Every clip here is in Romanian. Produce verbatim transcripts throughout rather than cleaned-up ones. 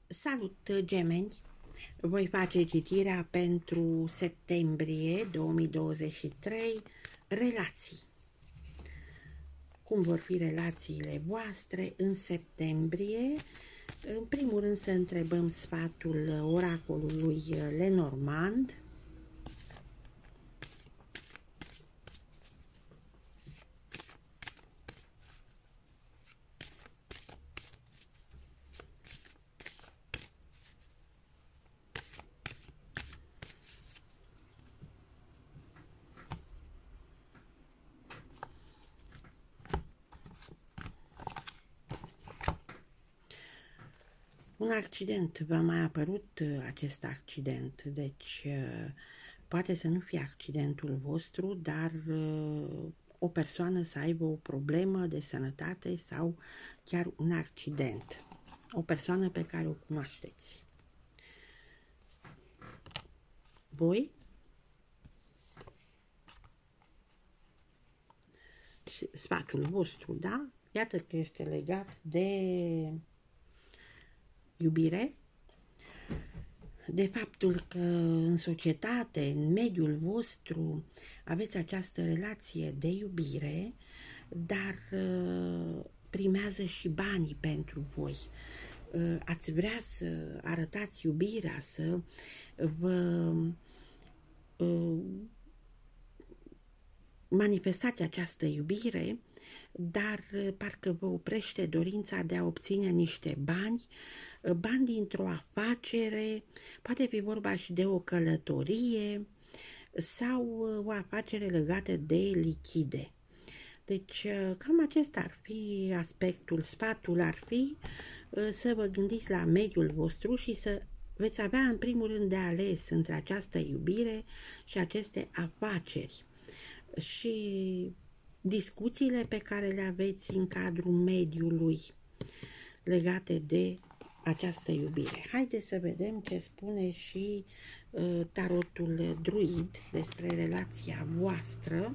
Salut, gemeni! Voi face citirea pentru septembrie două mii douăzeci și trei, relații. Cum vor fi relațiile voastre în septembrie? În primul rând să întrebăm sfatul oracolului Lenormand. Un accident, v-a mai apărut acest accident, deci poate să nu fie accidentul vostru, dar o persoană să aibă o problemă de sănătate sau chiar un accident. O persoană pe care o cunoașteți. Voi? Sfatul vostru, da? Iată că este legat de iubire, de faptul că în societate, în mediul vostru, aveți această relație de iubire, dar primează și banii pentru voi. Ați vrea să arătați iubirea, să vă manifestați această iubire, dar parcă vă oprește dorința de a obține niște bani, bani dintr-o afacere, poate fi vorba și de o călătorie sau o afacere legată de lichide. Deci cam acesta ar fi aspectul, sfatul ar fi să vă gândiți la mediul vostru și să veți avea în primul rând de ales între această iubire și aceste afaceri. Și discuțiile pe care le aveți în cadrul mediului legate de această iubire. Haideți să vedem ce spune și uh, tarotul druid despre relația voastră.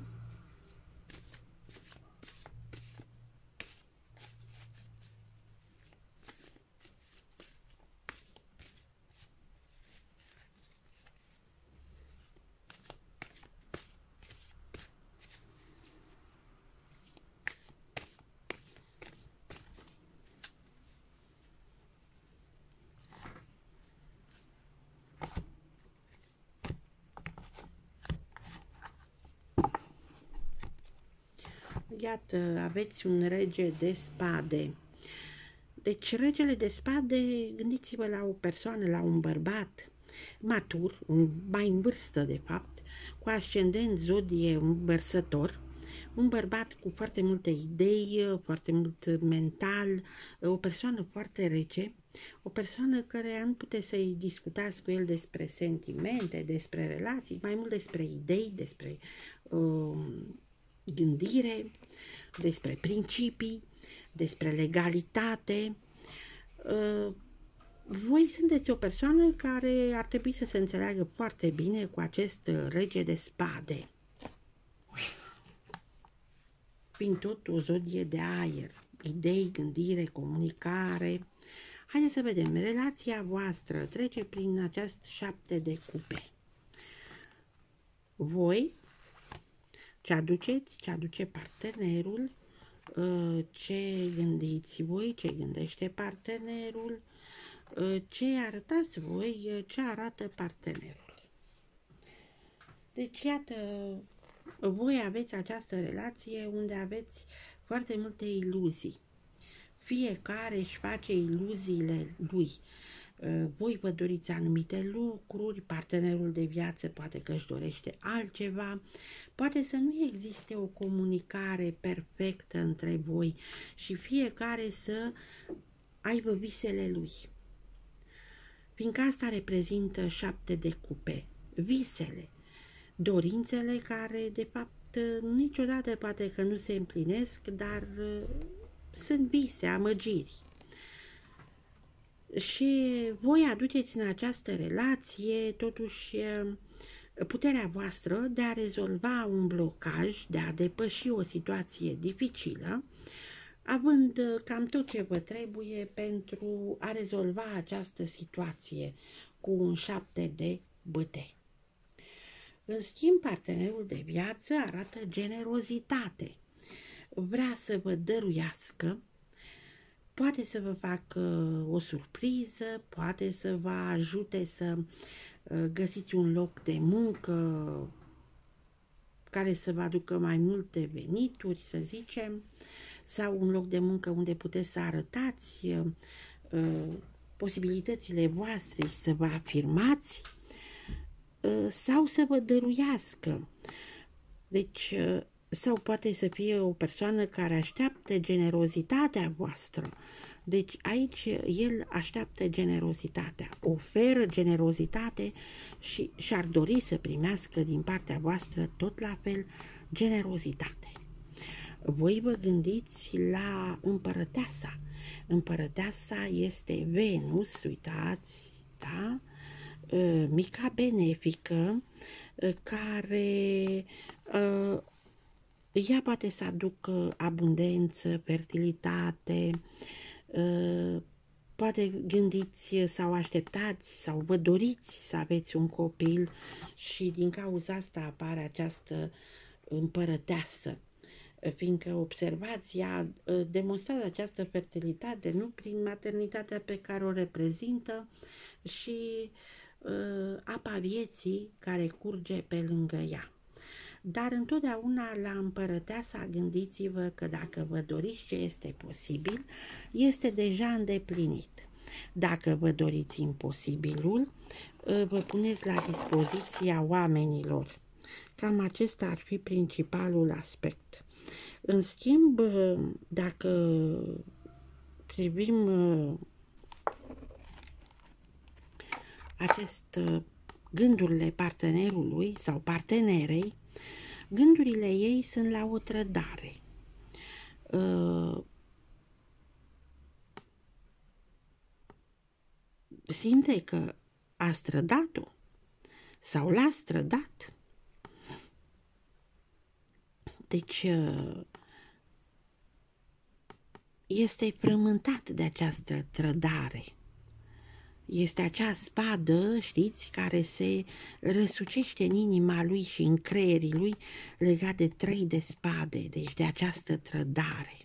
Iată, aveți un rege de spade. Deci, regele de spade, gândiți-vă la o persoană, la un bărbat matur, mai în vârstă de fapt, cu ascendent zodie vărsător, un bărbat cu foarte multe idei, foarte mult mental, o persoană foarte rece, o persoană care nu puteți să-i discutați cu el despre sentimente, despre relații, mai mult despre idei, despre uh, gândire, despre principii, despre legalitate. Voi sunteți o persoană care ar trebui să se înțeleagă foarte bine cu acest rege de spade, fiind tot o zodie de aer, idei, gândire, comunicare. Haideți să vedem, relația voastră trece prin acest șapte de cupe. Voi ce aduceți, ce aduce partenerul, ce gândiți voi, ce gândește partenerul, ce arătați voi, ce arată partenerul. Deci, iată, voi aveți această relație unde aveți foarte multe iluzii. Fiecare își face iluziile lui. Voi vă doriți anumite lucruri, partenerul de viață poate că își dorește altceva, poate să nu existe o comunicare perfectă între voi și fiecare să aibă visele lui. Fiindcă asta reprezintă șapte de cupe, visele, dorințele care de fapt niciodată poate că nu se împlinesc, dar sunt vise, amăgiri. Și voi aduceți în această relație totuși puterea voastră de a rezolva un blocaj, de a depăși o situație dificilă, având uh, cam tot ce vă trebuie pentru a rezolva această situație cu un șapte de bâte. În schimb, partenerul de viață arată generozitate. Vrea să vă dăruiască, poate să vă facă o surpriză, poate să vă ajute să găsiți un loc de muncă care să vă aducă mai multe venituri, să zicem, sau un loc de muncă unde puteți să arătați uh, posibilitățile voastre și să vă afirmați, uh, sau să vă dăruiască. Deci, uh, sau poate să fie o persoană care așteaptă generozitatea voastră. Deci aici el așteaptă generozitatea, oferă generozitate și și-ar dori să primească din partea voastră tot la fel generozitate. Voi vă gândiți la împărăteasa. Împărăteasa este Venus, uitați, da? Mica benefică, care ea poate să aducă abundență, fertilitate, poate gândiți sau așteptați sau vă doriți să aveți un copil și din cauza asta apare această împărăteasă, fiindcă observația demonstrează această fertilitate nu prin maternitatea pe care o reprezintă și uh, apa vieții care curge pe lângă ea. Dar întotdeauna la împărăteasa gândiți-vă că dacă vă doriți ce este posibil, este deja îndeplinit. Dacă vă doriți imposibilul, vă puneți la dispoziția oamenilor. Cam acesta ar fi principalul aspect. În schimb, dacă privim acest gândurile partenerului sau partenerei, gândurile ei sunt la o trădare. Simte că a strădat-o sau l-a strădat. Deci este frământat de această trădare. Este acea spadă, știți, care se răsucește în inima lui și în creierii lui legat de trei de spade, deci de această trădare.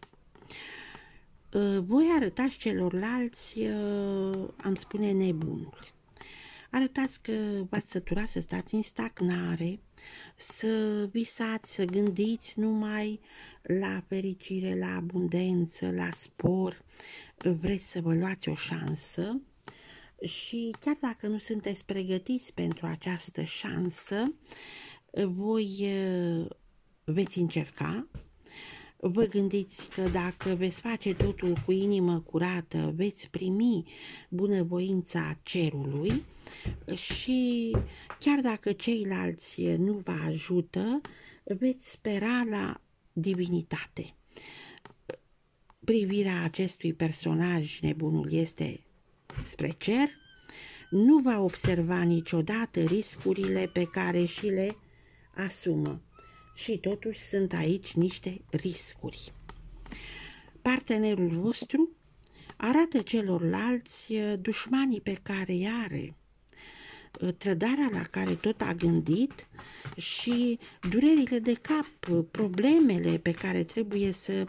Voi arătați celorlalți, am spune, nebunul. Arătați că v-ați săturat să stați în stagnare, să visați, să gândiți numai la fericire, la abundență, la spor, vreți să vă luați o șansă și chiar dacă nu sunteți pregătiți pentru această șansă, voi veți încerca. Vă gândiți că dacă veți face totul cu inimă curată, veți primi bunăvoința cerului și chiar dacă ceilalți nu vă ajută, veți spera la divinitate. Privirea acestui personaj, nebunul, este spre cer, nu va observa niciodată riscurile pe care și le asumă. Și totuși sunt aici niște riscuri. Partenerul vostru arată celorlalți dușmanii pe care îi are, trădarea la care tot a gândit și durerile de cap, problemele pe care trebuie să,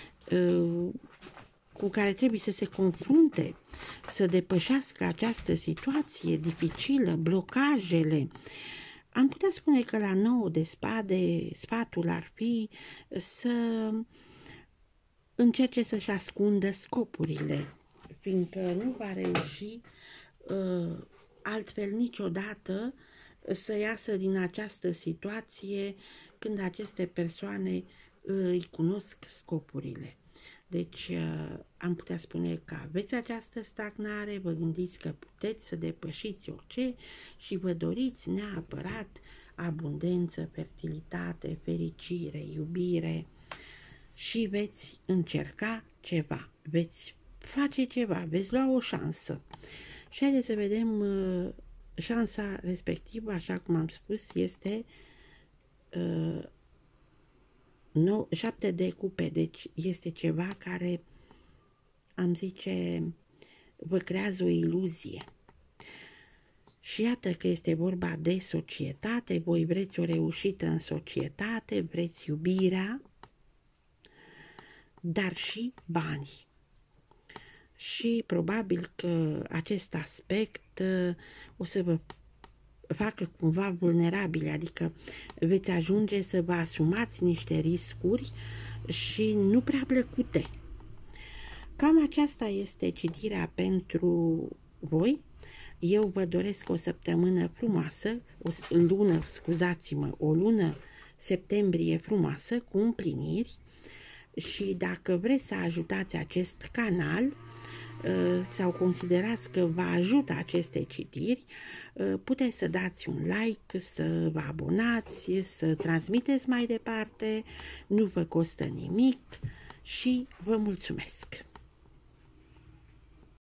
cu care trebuie să se confrunte, să depășească această situație dificilă, blocajele. Am putea spune că la nouă de spade, sfatul ar fi să încerce să-și ascundă scopurile, fiindcă nu va reuși uh, altfel niciodată să iasă din această situație când aceste persoane uh, îi cunosc scopurile. Deci am putea spune că aveți această stagnare, vă gândiți că puteți să depășiți orice și vă doriți neapărat abundență, fertilitate, fericire, iubire și veți încerca ceva, veți face ceva, veți lua o șansă. Și haideți să vedem, șansa respectivă, așa cum am spus, este nou, șapte de cupe, deci este ceva care, am zice, vă creează o iluzie. Și iată că este vorba de societate, voi vreți o reușită în societate, vreți iubirea, dar și banii. Și probabil că acest aspect o să vă facă cumva vulnerabile, adică veți ajunge să vă asumați niște riscuri și nu prea plăcute. Cam aceasta este citirea pentru voi. Eu vă doresc o săptămână frumoasă, o lună, scuzați-mă, o lună septembrie frumoasă, cu împliniri, și dacă vreți să ajutați acest canal sau considerați că vă ajută aceste citiri, puteți să dați un like, să vă abonați, să transmiteți mai departe, nu vă costă nimic și vă mulțumesc!